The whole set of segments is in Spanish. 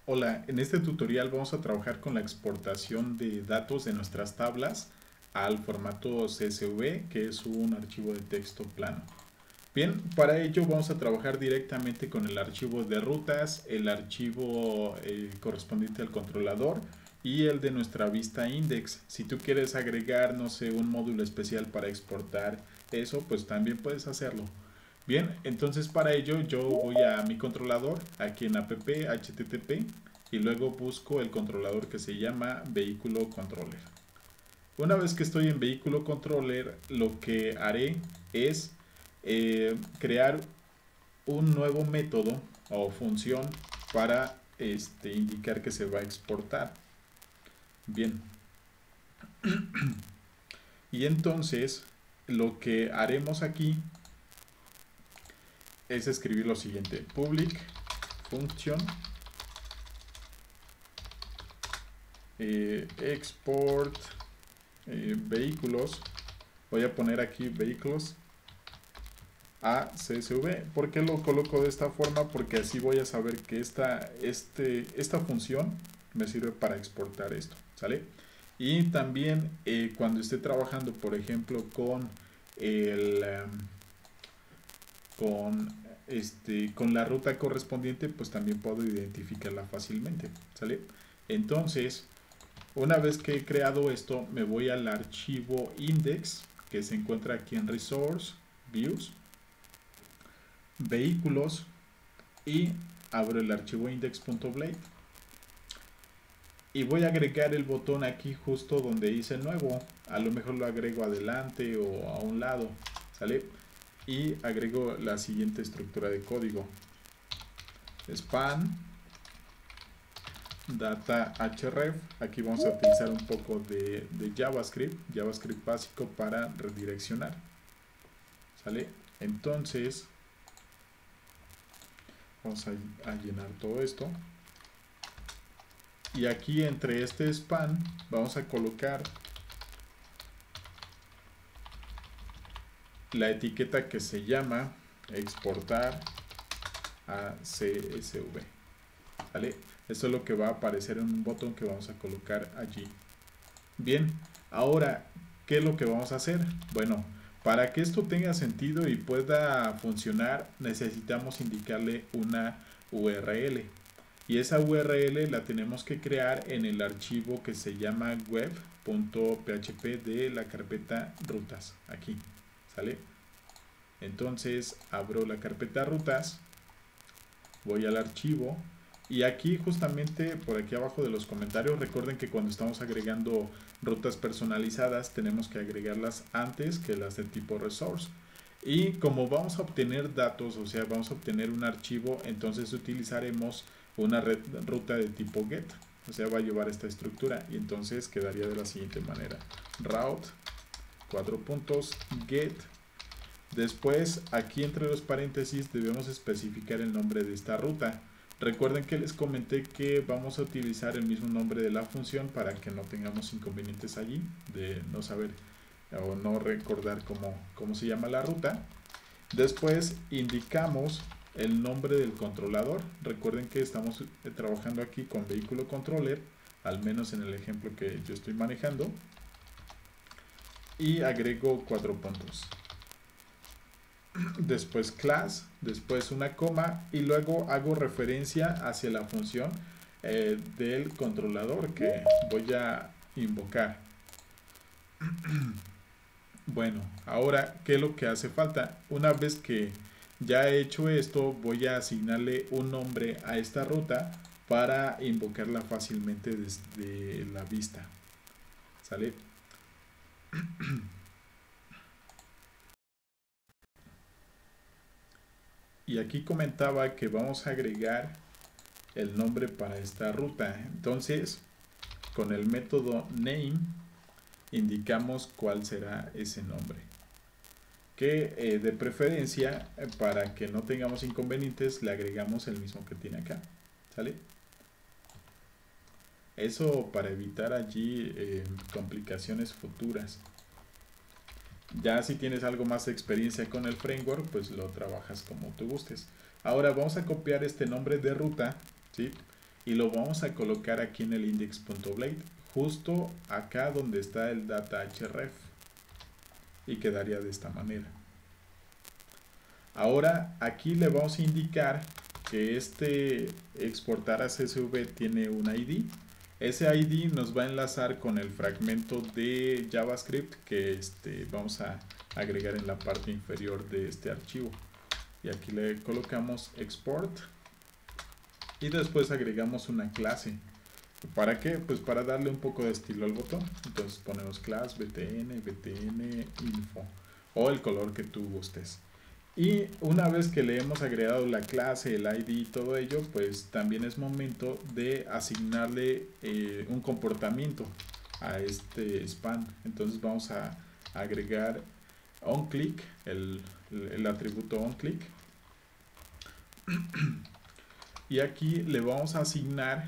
Hola, en este tutorial vamos a trabajar con la exportación de datos de nuestras tablas al formato CSV, que es un archivo de texto plano. Bien, para ello vamos a trabajar directamente con el archivo de rutas, el archivo correspondiente al controlador y el de nuestra vista index. Si tú quieres agregar, no sé, un módulo especial para exportar eso, pues también puedes hacerlo. Bien, entonces para ello yo voy a mi controlador, aquí en app http, y luego busco el controlador que se llama vehículo controller. Una vez que estoy en vehículo controller, lo que haré es crear un nuevo método o función para indicar que se va a exportar. Bien, y entonces lo que haremos aquí es escribir lo siguiente: public function export vehículos. Voy a poner aquí vehículos a CSV. ¿Por qué lo coloco de esta forma? Porque así voy a saber que esta función me sirve para exportar esto, ¿sale? Y también cuando esté trabajando, por ejemplo, con el con la ruta correspondiente, pues también puedo identificarla fácilmente, ¿sale? Entonces, una vez que he creado esto, me voy al archivo index que se encuentra aquí en Resource, Views, Vehículos, y abro el archivo index.blade y voy a agregar el botón aquí justo donde dice nuevo. A lo mejor lo agrego adelante o a un lado, ¿sale? Y agrego la siguiente estructura de código: span data href. Aquí vamos a utilizar un poco de JavaScript básico para redireccionar, ¿sale? Entonces vamos a llenar todo esto, y aquí entre este span vamos a colocar la etiqueta que se llama exportar a CSV, ¿vale? Esto es lo que va a aparecer en un botón que vamos a colocar allí. Bien, ahora, ¿qué es lo que vamos a hacer? Bueno, para que esto tenga sentido y pueda funcionar, necesitamos indicarle una URL. Y esa URL la tenemos que crear en el archivo que se llama web.php de la carpeta rutas, aquí, ¿sale? Entonces abro la carpeta rutas, voy al archivo, y aquí justamente por aquí abajo de los comentarios, recuerden que cuando estamos agregando rutas personalizadas tenemos que agregarlas antes que las de tipo resource. Y como vamos a obtener datos, o sea, vamos a obtener un archivo, entonces utilizaremos una ruta de tipo get, o sea, va a llevar esta estructura, y entonces quedaría de la siguiente manera: route, get. Después, aquí entre los paréntesis debemos especificar el nombre de esta ruta. Recuerden que les comenté que vamos a utilizar el mismo nombre de la función para que no tengamos inconvenientes allí de no saber o no recordar cómo se llama la ruta. Después indicamos el nombre del controlador. Recuerden que estamos trabajando aquí con vehículo controller, al menos en el ejemplo que yo estoy manejando, y agrego 4 puntos. Después class, después una coma, y luego hago referencia hacia la función del controlador que voy a invocar. Bueno, ahora, ¿qué es lo que hace falta? Una vez que ya he hecho esto, voy a asignarle un nombre a esta ruta para invocarla fácilmente desde la vista, ¿sale? Y aquí comentaba que vamos a agregar el nombre para esta ruta. Entonces, con el método name indicamos cuál será ese nombre, que de preferencia, para que no tengamos inconvenientes, le agregamos el mismo que tiene acá, ¿sale? Eso para evitar allí complicaciones futuras. Ya si tienes algo más de experiencia con el framework, pues lo trabajas como tú gustes. Ahora vamos a copiar este nombre de ruta, ¿sí? y lo vamos a colocar aquí en el index.blade, justo acá donde está el data href, y quedaría de esta manera. Ahora aquí le vamos a indicar que este exportar a CSV tiene un ID. Ese ID nos va a enlazar con el fragmento de JavaScript que vamos a agregar en la parte inferior de este archivo. Y aquí le colocamos export y después agregamos una clase. ¿Para qué? Pues para darle un poco de estilo al botón. Entonces ponemos class btn info o el color que tú gustes. Y una vez que le hemos agregado la clase, el ID y todo ello, pues también es momento de asignarle un comportamiento a este span. Entonces vamos a agregar onClick, el atributo onClick. Y aquí le vamos a asignar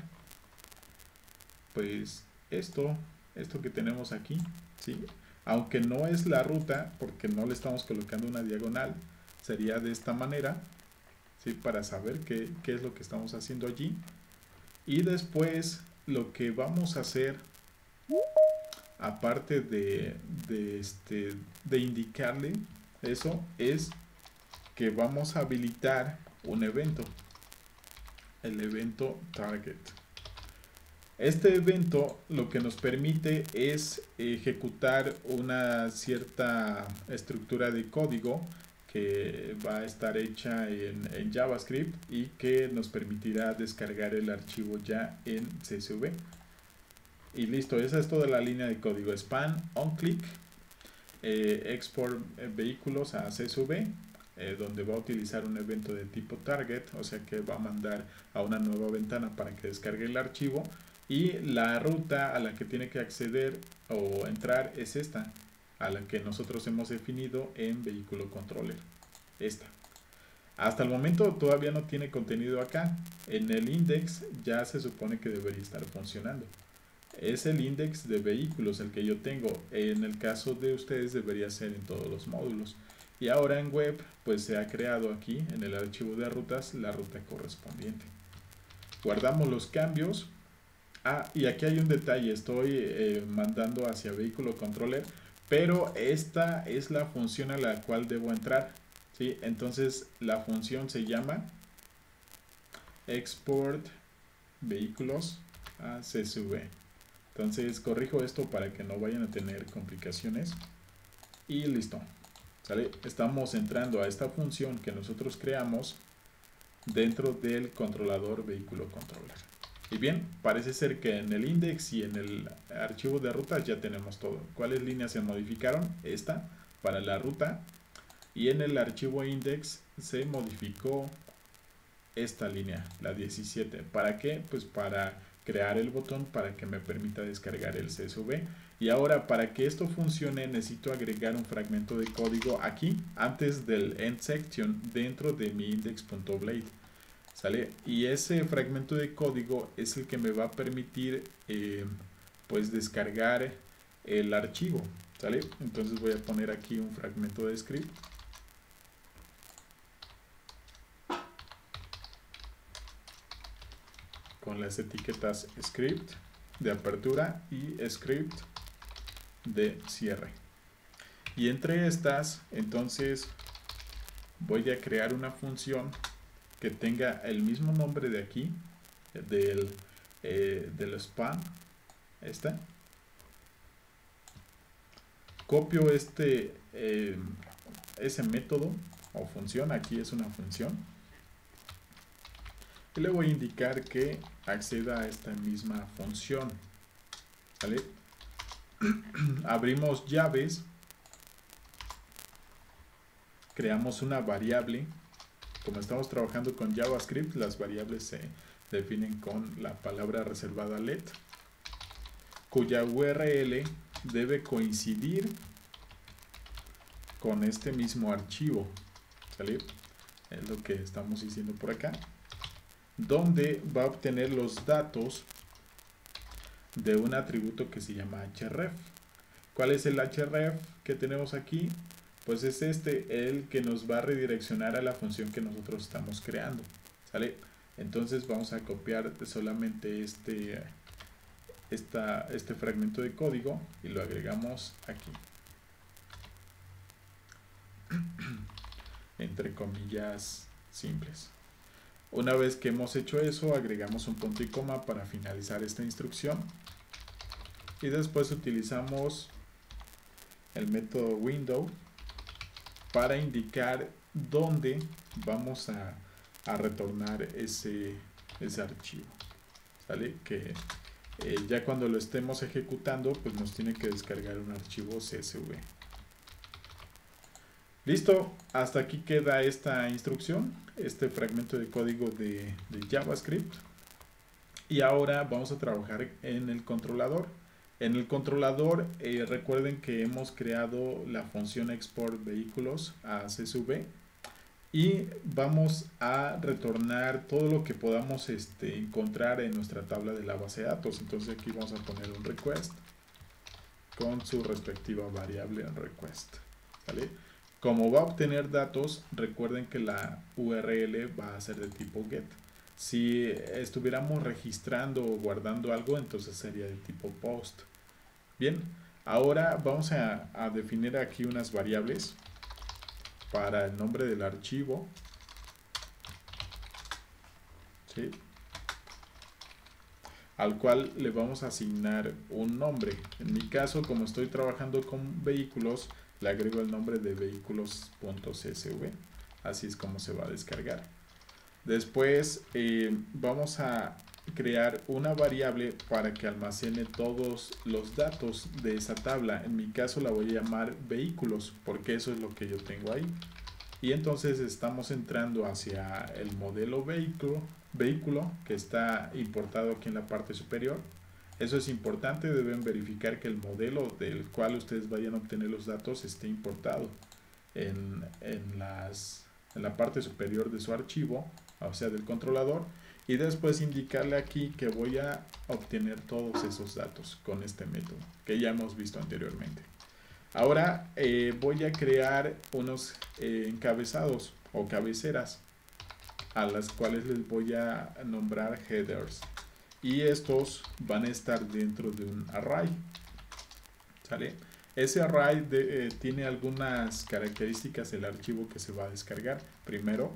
pues esto que tenemos aquí, ¿sí? Aunque no es la ruta, porque no le estamos colocando una diagonal, sería de esta manera, ¿sí? Para saber qué es lo que estamos haciendo allí. Y después lo que vamos a hacer, aparte de indicarle eso, es que vamos a habilitar un evento, el evento target. Este evento lo que nos permite es ejecutar una cierta estructura de código que va a estar hecha en JavaScript y que nos permitirá descargar el archivo ya en CSV. Y listo, esa es toda la línea de código. Span, onClick, export vehículos a CSV, donde va a utilizar un evento de tipo target, o sea que va a mandar a una nueva ventana para que descargue el archivo. Y la ruta a la que tiene que acceder o entrar es esta, a la que nosotros hemos definido en vehículo controller. Esta. Hasta el momento todavía no tiene contenido acá. En el index ya se supone que debería estar funcionando. Es el index de vehículos el que yo tengo. En el caso de ustedes debería ser en todos los módulos. Y ahora en web pues se ha creado aquí en el archivo de rutas la ruta correspondiente. Guardamos los cambios. Y aquí hay un detalle, estoy mandando hacia vehículo controller, pero esta es la función a la cual debo entrar, ¿sí? Entonces la función se llama export vehículos a CSV. Entonces corrijo esto para que no vayan a tener complicaciones y listo, ¿sale? Estamos entrando a esta función que nosotros creamos dentro del controlador vehículo controller. Y bien, parece ser que en el index y en el archivo de rutas ya tenemos todo. ¿Cuáles líneas se modificaron? Esta para la ruta. Y en el archivo index se modificó esta línea, la 17. ¿Para qué? Pues para crear el botón para que me permita descargar el CSV. Y ahora para que esto funcione necesito agregar un fragmento de código aquí antes del end section dentro de mi index.blade. ¿Sale? Y ese fragmento de código es el que me va a permitir pues descargar el archivo, ¿sale? Entonces voy a poner aquí un fragmento de script con las etiquetas script de apertura y script de cierre. Y entre estas entonces voy a crear una función que tenga el mismo nombre de aquí, del span, copio ese método o función, aquí es una función, y le voy a indicar que acceda a esta misma función, ¿vale? Abrimos llaves, creamos una variable. Como estamos trabajando con JavaScript, las variables se definen con la palabra reservada let, cuya URL debe coincidir con este mismo archivo, ¿sale? Es lo que estamos diciendo por acá, donde va a obtener los datos de un atributo que se llama href. ¿Cuál es el href que tenemos aquí? Pues es el que nos va a redireccionar a la función que nosotros estamos creando, ¿sale? Entonces vamos a copiar solamente este fragmento de código y lo agregamos aquí, entre comillas simples. Una vez que hemos hecho eso, agregamos un punto y coma para finalizar esta instrucción y después utilizamos el método window para indicar dónde vamos a retornar ese archivo, ¿sale? Que ya cuando lo estemos ejecutando, pues nos tiene que descargar un archivo CSV. Listo, hasta aquí queda esta instrucción, este fragmento de código de JavaScript. Y ahora vamos a trabajar en el controlador. En el controlador, recuerden que hemos creado la función export vehículos a CSV y vamos a retornar todo lo que podamos encontrar en nuestra tabla de la base de datos. Entonces aquí vamos a poner un request con su respectiva variable en request, ¿vale? Como va a obtener datos, recuerden que la URL va a ser de tipo get. Si estuviéramos registrando o guardando algo, entonces sería de tipo post. Bien, ahora vamos a definir aquí unas variables para el nombre del archivo, ¿sí?, al cual le vamos a asignar un nombre. En mi caso, como estoy trabajando con vehículos, le agrego el nombre de vehículos.csv. Así es como se va a descargar. Después vamos a crear una variable para que almacene todos los datos de esa tabla. En mi caso la voy a llamar vehículos, porque eso es lo que yo tengo ahí. Y entonces estamos entrando hacia el modelo vehículo que está importado aquí en la parte superior. Eso es importante, deben verificar que el modelo del cual ustedes vayan a obtener los datos esté importado en la parte superior de su archivo, o sea del controlador, y después indicarle aquí que voy a obtener todos esos datos con este método que ya hemos visto anteriormente. Ahora voy a crear unos encabezados o cabeceras a las cuales les voy a nombrar headers, y estos van a estar dentro de un array, ¿sale? Ese array tiene algunas características del archivo que se va a descargar. Primero,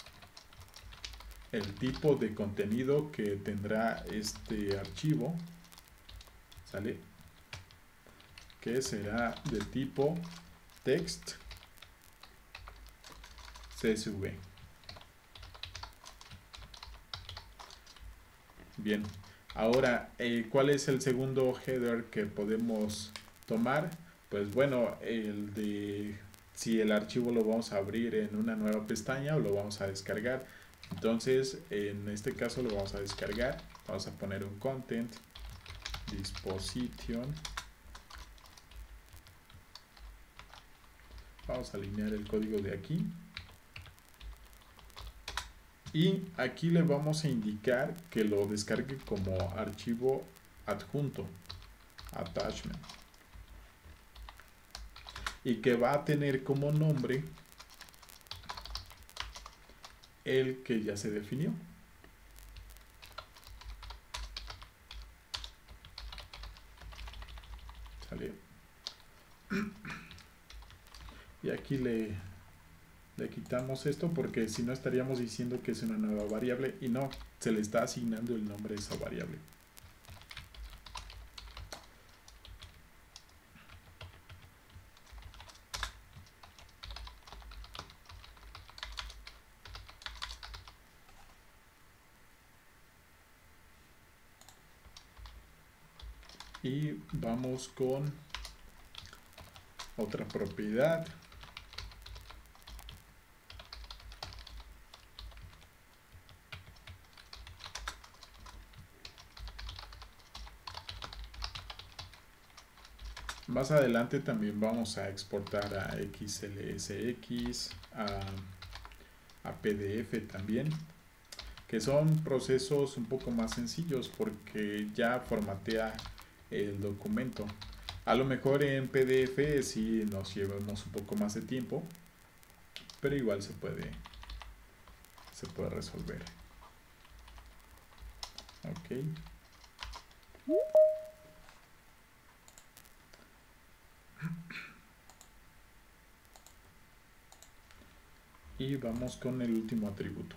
el tipo de contenido que tendrá este archivo, ¿sale?, que será de tipo text CSV. Bien, ahora, ¿cuál es el segundo header que podemos tomar? Pues bueno, el de si el archivo lo vamos a abrir en una nueva pestaña o lo vamos a descargar. Entonces, en este caso lo vamos a descargar. Vamos a poner un content disposition. Vamos a alinear el código de aquí. Y aquí le vamos a indicar que lo descargue como archivo adjunto, attachment, y que va a tener como nombre el que ya se definió. ¿Sale? Y aquí le quitamos esto, porque si no estaríamos diciendo que es una nueva variable y no, se le está asignando el nombre de esa variable. Y vamos con otra propiedad. Más adelante también vamos a exportar a XLSX, a PDF también, que son procesos un poco más sencillos porque ya formatea el documento. A lo mejor en PDF sí nos llevamos un poco más de tiempo, pero igual se puede resolver. Ok. Y vamos con el último atributo.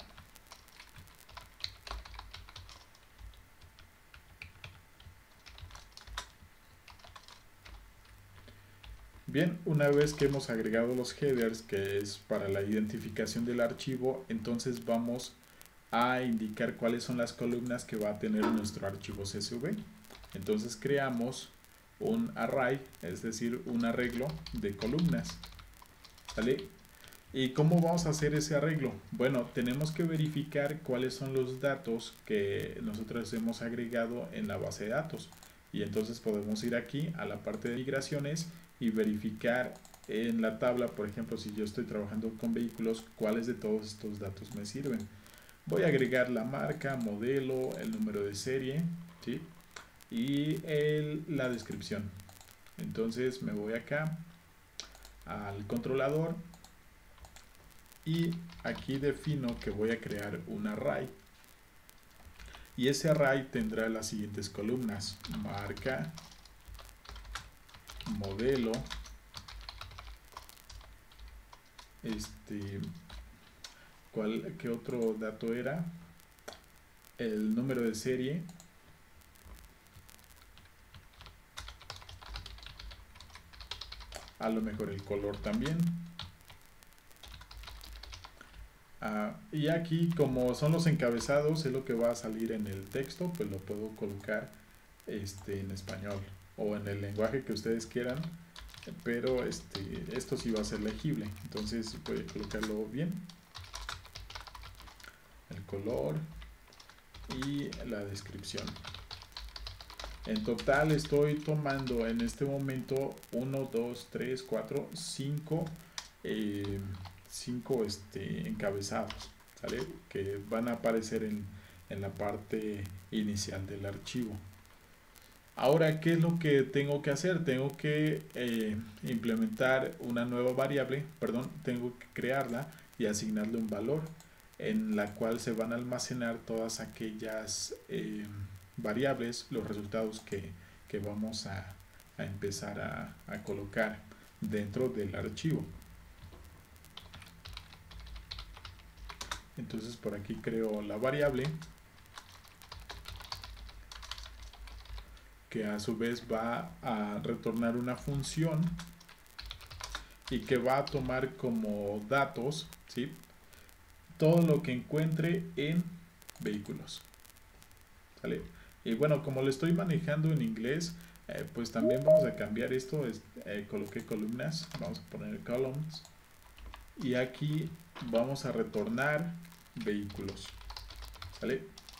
Bien, una vez que hemos agregado los headers, que es para la identificación del archivo, entonces vamos a indicar cuáles son las columnas que va a tener nuestro archivo CSV. Entonces creamos un array, es decir, un arreglo de columnas. ¿Sale? ¿Y cómo vamos a hacer ese arreglo? Bueno, tenemos que verificar cuáles son los datos que nosotros hemos agregado en la base de datos. Y entonces podemos ir aquí a la parte de migraciones y verificar en la tabla, por ejemplo, si yo estoy trabajando con vehículos, cuáles de todos estos datos me sirven. Voy a agregar la marca, modelo, el número de serie, ¿sí? Y la descripción. Entonces me voy acá al controlador y aquí defino que voy a crear un array. Y ese array tendrá las siguientes columnas: marca, modelo, ¿qué otro dato era? El número de serie, a lo mejor el color también. Y aquí, como son los encabezados, es lo que va a salir en el texto, pues lo puedo colocar en español o en el lenguaje que ustedes quieran, pero esto sí va a ser legible. Entonces voy a colocarlo bien, el color y la descripción. En total estoy tomando en este momento 1, 2, 3, 4, 5 encabezados, ¿sale? Que van a aparecer en la parte inicial del archivo. Ahora, ¿qué es lo que tengo que hacer? Tengo que implementar una nueva variable, tengo que crearla y asignarle un valor en la cual se van a almacenar todas aquellas variables, los resultados que vamos a empezar a colocar dentro del archivo. Entonces por aquí creo la variable que a su vez va a retornar una función y que va a tomar como datos, ¿sí?, todo lo que encuentre en vehículos. ¿Sale? Y bueno, como lo estoy manejando en inglés, pues también vamos a cambiar esto. Coloqué columnas, vamos a poner columns y aquí vamos a retornar vehículos. ¿Sale?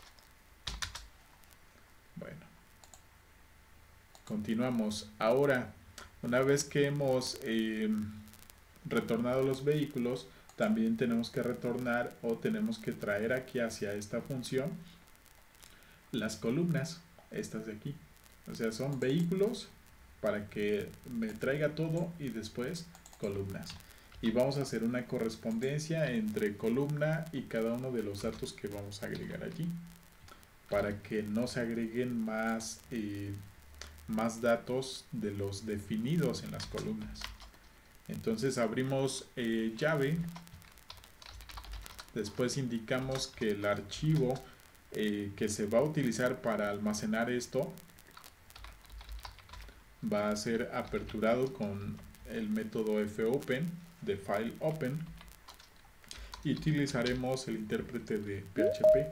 Bueno, continuamos. Ahora, una vez que hemos retornado los vehículos, también tenemos que retornar o tenemos que traer aquí hacia esta función las columnas, estas de aquí. O sea, son vehículos para que me traiga todo y después columnas. Y vamos a hacer una correspondencia entre columna y cada uno de los datos que vamos a agregar allí, para que no se agreguen más datos de los definidos en las columnas. Entonces abrimos llave, después indicamos que el archivo que se va a utilizar para almacenar esto va a ser aperturado con el método fopen de file open y utilizaremos el intérprete de PHP.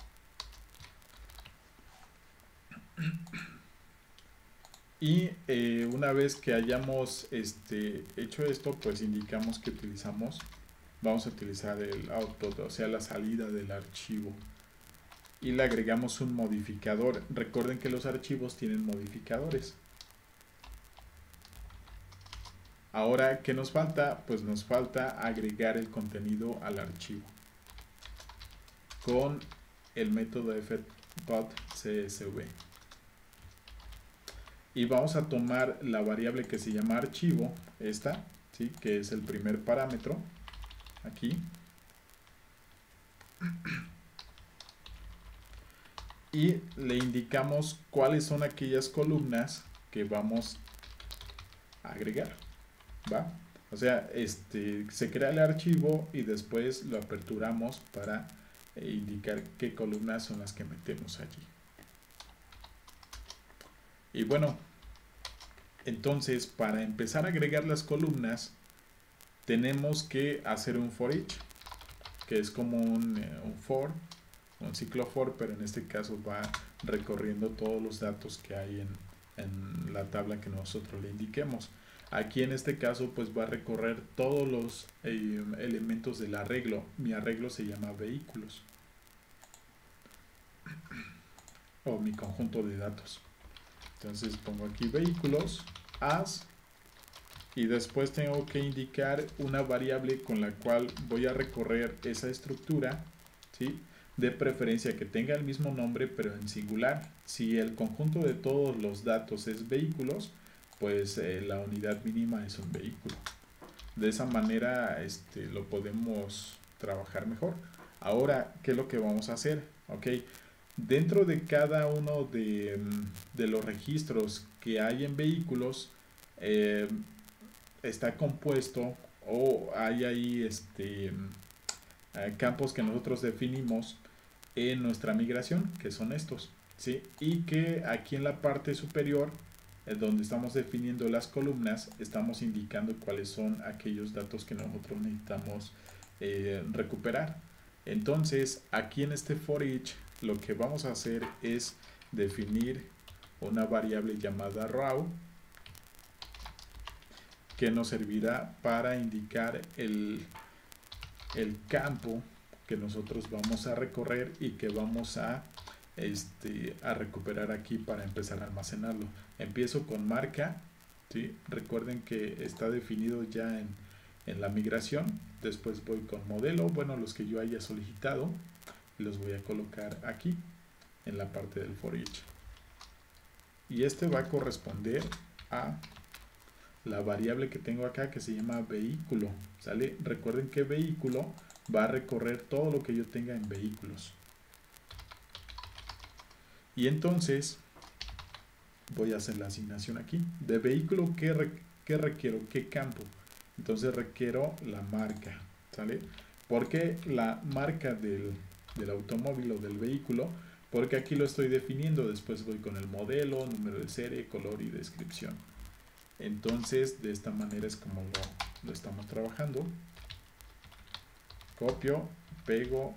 Y una vez que hayamos hecho esto, pues indicamos que vamos a utilizar el output, o sea, la salida del archivo, y le agregamos un modificador. Recuerden que los archivos tienen modificadores. Ahora, ¿qué nos falta? Pues nos falta agregar el contenido al archivo con el método fpot.csv. Y vamos a tomar la variable que se llama archivo, esta, ¿sí?, que es el primer parámetro, aquí. y le indicamos cuáles son aquellas columnas que vamos a agregar, ¿va? O sea, se crea el archivo y después lo aperturamos para indicar qué columnas son las que metemos allí. Y bueno, entonces para empezar a agregar las columnas tenemos que hacer un for each, que es como un for, un ciclo for, pero en este caso va recorriendo todos los datos que hay en la tabla que nosotros le indiquemos. Aquí en este caso pues va a recorrer todos los elementos del arreglo. Mi arreglo se llama vehículos o mi conjunto de datos. Entonces pongo aquí vehículos, as, y después tengo que indicar una variable con la cual voy a recorrer esa estructura, ¿sí? De preferencia que tenga el mismo nombre pero en singular. Si el conjunto de todos los datos es vehículos, pues la unidad mínima es un vehículo. De esa manera lo podemos trabajar mejor. Ahora, ¿qué es lo que vamos a hacer? Ok, dentro de cada uno de los registros que hay en vehículos, está compuesto o hay ahí campos que nosotros definimos en nuestra migración, que son estos, ¿sí? Y que aquí en la parte superior, donde estamos definiendo las columnas, estamos indicando cuáles son aquellos datos que nosotros necesitamos recuperar. Entonces, aquí en este for each, lo que vamos a hacer es definir una variable llamada raw, que nos servirá para indicar el campo que nosotros vamos a recorrer y que vamos a recuperar aquí para empezar a almacenarlo. Empiezo con marca, ¿sí? Recuerden que está definido ya en la migración. Después voy con modelo, bueno, los que yo haya solicitado, los voy a colocar aquí en la parte del for each. Y va a corresponder a la variable que tengo acá, que se llama vehículo, ¿sale? Recuerden que vehículo va a recorrer todo lo que yo tenga en vehículos. Y entonces voy a hacer la asignación aquí. De vehículo, ¿qué requiero? ¿Qué campo? Entonces requiero la marca, ¿sale? ¿Por qué la marca del automóvil o del vehículo? Porque aquí lo estoy definiendo. Después voy con el modelo, número de serie, color y descripción. Entonces, de esta manera es como lo estamos trabajando. Copio, pego,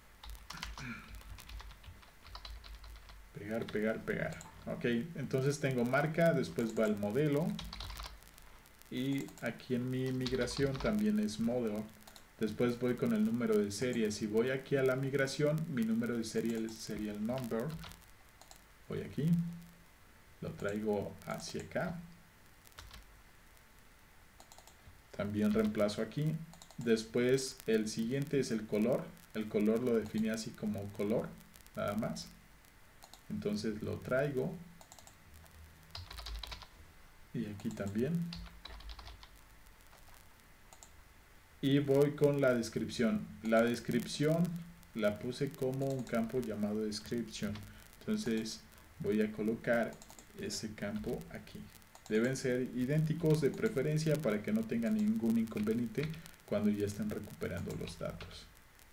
pegar, pegar, pegar. Ok, entonces tengo marca, después va el modelo. Y aquí en mi migración también es model. Después voy con el número de serie. Si voy aquí a la migración, mi número de serie sería el number. Voy aquí, lo traigo hacia acá. También reemplazo aquí. Después el siguiente es el color. El color lo define así como color, nada más. Entonces lo traigo. Y aquí también. Y voy con la descripción. La descripción la puse como un campo llamado description. Entonces voy a colocar ese campo aquí. Deben ser idénticos de preferencia para que no tengan ningún inconveniente cuando ya estén recuperando los datos.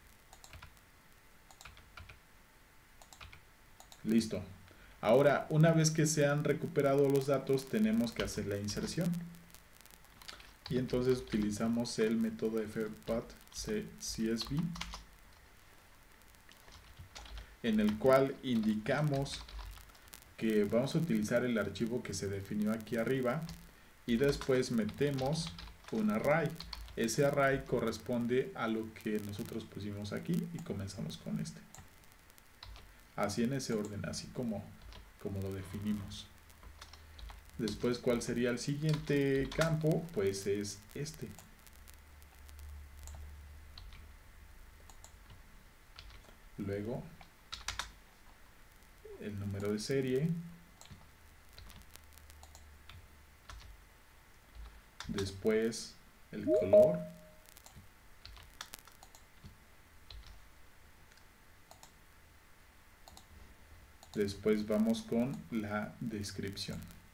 Listo. Ahora, una vez que se han recuperado los datos, tenemos que hacer la inserción. Y entonces utilizamos el método fpath.csv, en el cual indicamos que vamos a utilizar el archivo que se definió aquí arriba y después metemos un array. Ese array corresponde a lo que nosotros pusimos aquí y comenzamos con este. Así en ese orden, así como lo definimos. Después, ¿cuál sería el siguiente campo? Pues es este. Luego, el número de serie. Después, el color. Después vamos con la descripción.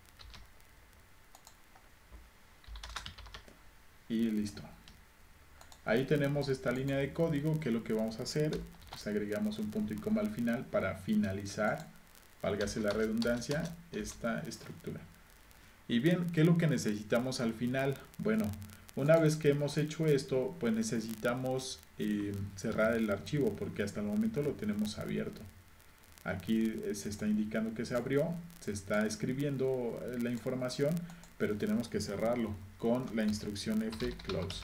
Y listo. Ahí tenemos esta línea de código, que es lo que vamos a hacer. Pues agregamos un punto y coma al final para finalizar, válgase la redundancia, esta estructura. Y bien, ¿qué es lo que necesitamos al final? Bueno, una vez que hemos hecho esto, pues necesitamos cerrar el archivo, porque hasta el momento lo tenemos abierto. Aquí se está indicando que se abrió, se está escribiendo la información, pero tenemos que cerrarlo con la instrucción fclose.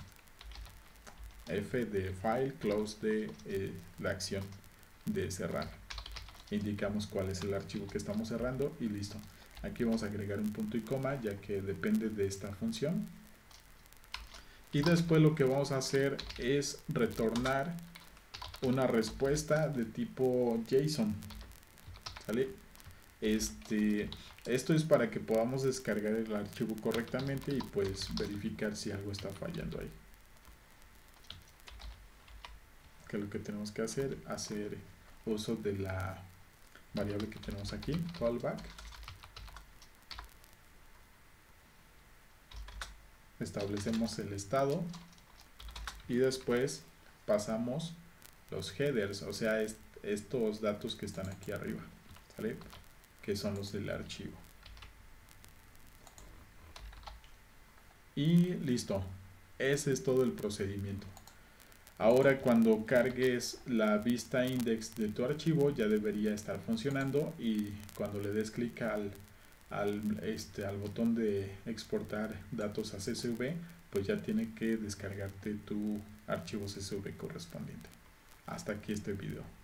F de file, close de la acción de cerrar. Indicamos cuál es el archivo que estamos cerrando y listo. Aquí vamos a agregar un punto y coma, ya que depende de esta función. Y después lo que vamos a hacer es retornar una respuesta de tipo JSON. ¿Sale? Esto es para que podamos descargar el archivo correctamente y pues verificar si algo está fallando ahí. Que lo que tenemos que hacer uso de la variable que tenemos aquí, callback. Establecemos el estado y después pasamos los headers, o sea, estos datos que están aquí arriba, ¿sale? Que son los del archivo. Y listo, ese es todo el procedimiento. Ahora cuando cargues la vista index de tu archivo ya debería estar funcionando, y cuando le des clic al botón de exportar datos a CSV, pues ya tiene que descargarte tu archivo CSV correspondiente. Hasta aquí este video.